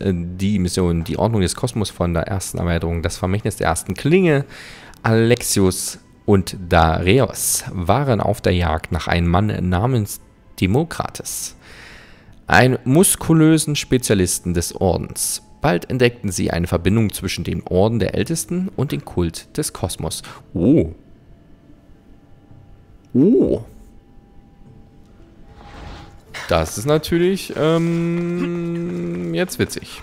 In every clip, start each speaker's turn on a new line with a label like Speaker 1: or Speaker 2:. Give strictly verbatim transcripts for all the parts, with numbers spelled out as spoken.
Speaker 1: äh, die Mission, die Ordnung des Kosmos von der ersten Erweiterung, das Vermächtnis der ersten Klinge. Alexios und Dareios waren auf der Jagd nach einem Mann namens Demokrates, einem muskulösen Spezialisten des Ordens. Bald entdeckten sie eine Verbindung zwischen dem Orden der Ältesten und dem Kult des Kosmos. Oh. Oh. Das ist natürlich ähm, jetzt witzig.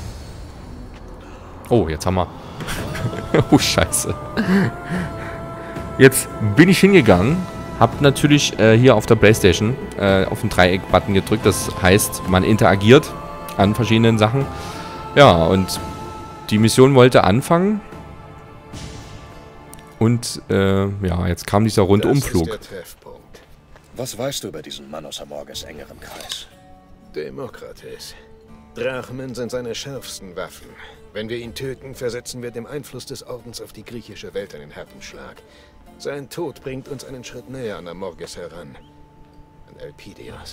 Speaker 1: Oh, jetzt haben wir... oh, scheiße. Jetzt bin ich hingegangen, hab natürlich äh, hier auf der Playstation äh, auf den Dreieck-Button gedrückt. Das heißt, man interagiert an verschiedenen Sachen. Ja, und die Mission wollte anfangen. Und äh, ja, jetzt kam dieser Rundumflug.
Speaker 2: Das ist der Treffpunkt.
Speaker 3: Was weißt du über diesen Mann aus Amorges engerem Kreis?
Speaker 2: Demokrates. Drachmen sind seine schärfsten Waffen. Wenn wir ihn töten, versetzen wir dem Einfluss des Ordens auf die griechische Welt einen harten Schlag. Sein Tod bringt uns einen Schritt näher an Amorges heran. An Elpidios.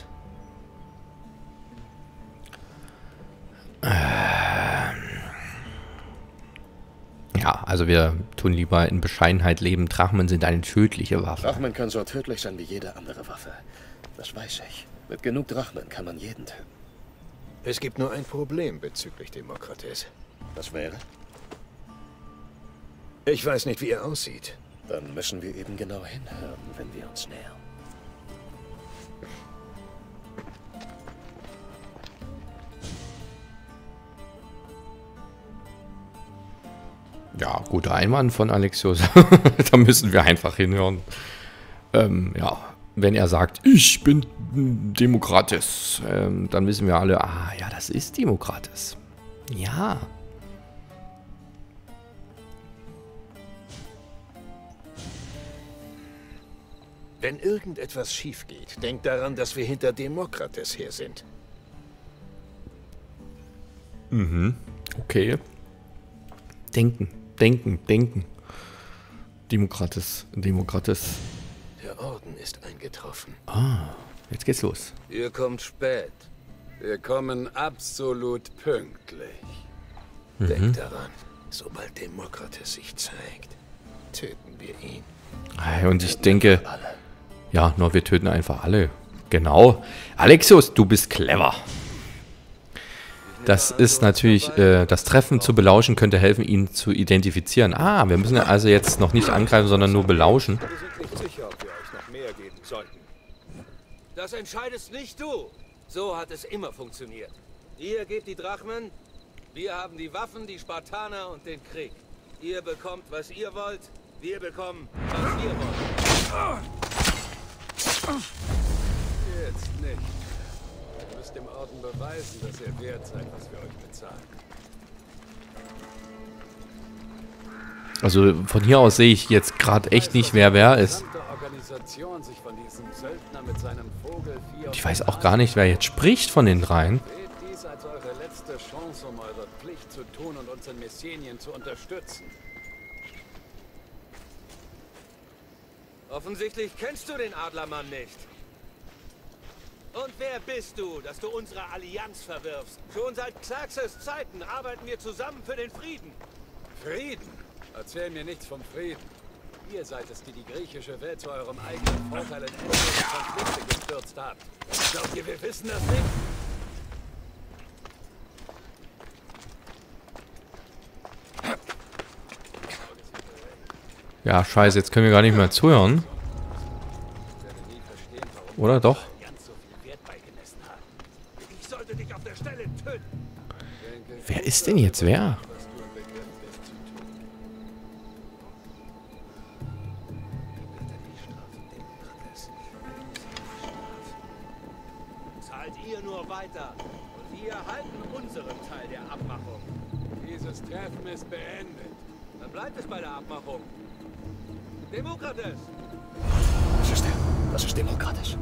Speaker 1: Ja, also wir tun lieber in Bescheidenheit leben. Drachmen sind eine tödliche Waffe.
Speaker 3: Drachmen kann so tödlich sein wie jede andere Waffe. Das weiß ich. Mit genug Drachmen kann man jeden töten.
Speaker 2: Es gibt nur ein Problem bezüglich Demokrates.
Speaker 3: Was wäre?
Speaker 2: Ich weiß nicht, wie er aussieht.
Speaker 3: Dann müssen wir eben genau hinhören, wenn wir uns nähern.
Speaker 1: Ja, guter Einwand von Alexios. Da müssen wir einfach hinhören. Ähm, ja, wenn er sagt, ich bin Demokrates, ähm, dann wissen wir alle, ah, ja, das ist Demokrates. Ja.
Speaker 2: Wenn irgendetwas schief geht, denkt daran, dass wir hinter Demokrates her sind.
Speaker 1: Mhm. Okay. Denken, denken, denken. Demokrates, Demokrates.
Speaker 2: Der Orden ist eingetroffen.
Speaker 1: Ah, jetzt geht's los.
Speaker 4: Ihr kommt spät. Wir kommen absolut pünktlich.
Speaker 1: Mhm.
Speaker 2: Denkt daran, sobald Demokrates sich zeigt, töten wir ihn.
Speaker 1: Und ich denke, ja, nur wir töten einfach alle. Genau. Alexios, du bist clever. Das ist natürlich, äh, das Treffen zu belauschen könnte helfen, ihn zu identifizieren. Ah, wir müssen also jetzt noch nicht angreifen, sondern nur belauschen.
Speaker 4: Wir sind nicht sicher, ob wir euch noch mehr geben sollten. Das entscheidest nicht du. So hat es immer funktioniert. Ihr gebt die Drachmen, wir haben die Waffen, die Spartaner und den Krieg. Ihr bekommt, was ihr wollt, wir bekommen, was ihr wollt. Jetzt nicht. Ihr müsst dem Orden beweisen, dass ihr wert seid, was wir euch bezahlen.
Speaker 1: Also von hier aus sehe ich jetzt gerade echt nicht, wer wer ist. Ich weiß auch gar nicht, wer jetzt spricht von den dreien.
Speaker 4: Seht dies als eure letzte Chance, um eure Pflicht zu tun und uns in Messenien zu unterstützen. Offensichtlich kennst du den Adlermann nicht. Und wer bist du, dass du unsere Allianz verwirfst? Schon seit Xerxes Zeiten arbeiten wir zusammen für den Frieden. Frieden? Erzähl mir nichts vom Frieden. Ihr seid es, die die griechische Welt zu eurem eigenen Vorteil in endlose Konflikte gestürzt habt. Glaubt ihr, wir wissen das nicht?
Speaker 1: Ja, scheiße, jetzt können wir gar nicht mehr zuhören. Oder doch? Wer ist denn jetzt wer?
Speaker 4: Zahlt ihr nur weiter und wir halten unseren Teil der Abmachung. Dieses Treffen ist beendet. Dann bleibt es bei der Abmachung. Demokrates!
Speaker 3: Was ist der? Was ist Demokrates?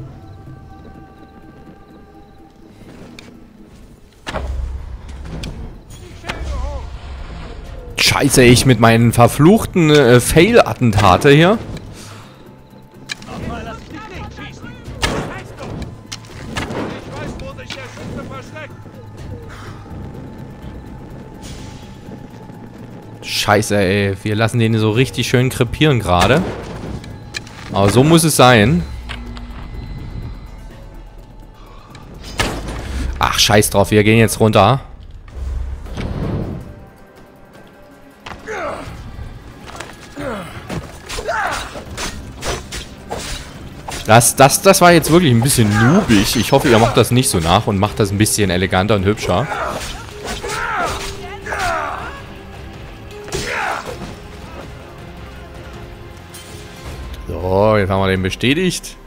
Speaker 1: Scheiße, ich mit meinen verfluchten äh, Fail-Attentate hier.
Speaker 4: Nochmal, lass dich nicht schießen! Was heißt du? Ich weiß, wo sich der Schütze versteckt.
Speaker 1: Scheiße, ey. Wir lassen den so richtig schön krepieren gerade. Aber so muss es sein. Ach, scheiß drauf. Wir gehen jetzt runter. Das, das, das war jetzt wirklich ein bisschen noobig. Ich hoffe, ihr macht das nicht so nach und macht das ein bisschen eleganter und hübscher. So, jetzt haben wir den bestätigt.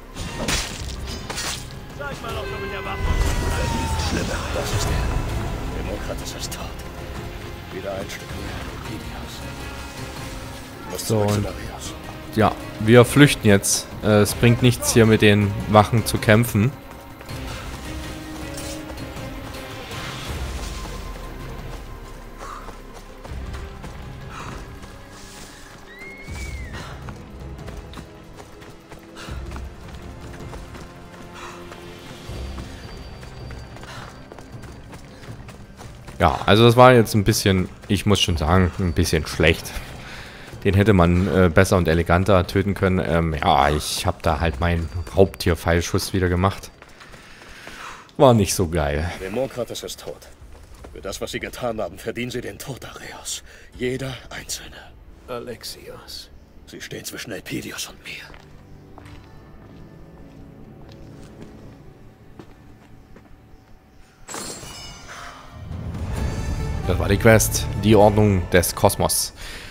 Speaker 3: Sag mal, ob du mit der Waffe. Schlimmer, das ist er. Demokratus ist tot. Wieder ein Stück mehr. Pidios.
Speaker 1: So, und ja, wir flüchten jetzt. Äh, es bringt nichts, hier mit den Wachen zu kämpfen. Ja, also das war jetzt ein bisschen, ich muss schon sagen, ein bisschen schlecht. Den hätte man äh, besser und eleganter töten können. Ähm, ja, ich habe da halt meinen Raubtier-Pfeilschuss wieder gemacht. War nicht so geil.
Speaker 3: Demokratus ist tot. Für das, was sie getan haben, verdienen sie den Tod, Areos. Jeder Einzelne.
Speaker 2: Alexios.
Speaker 3: Sie stehen zwischen Elpidios und mir.
Speaker 1: Das war die Quest. Die Ordnung des Kosmos.